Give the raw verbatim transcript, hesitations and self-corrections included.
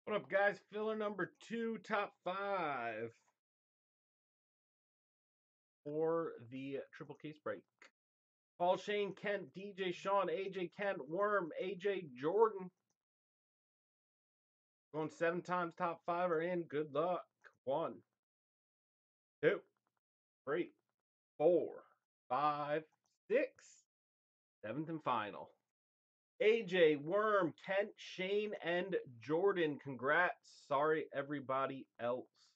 What up, guys? Filler number two, top five for the triple case break. Paul Shane, Kent, D J Sean, A J Kent, Worm, A J Jordan. Going seven times, top five are in. Good luck. One, two, three, four, five, six, seventh and final. A J, Worm, Kent, Shane, and Jordan. Congrats. Sorry, everybody else.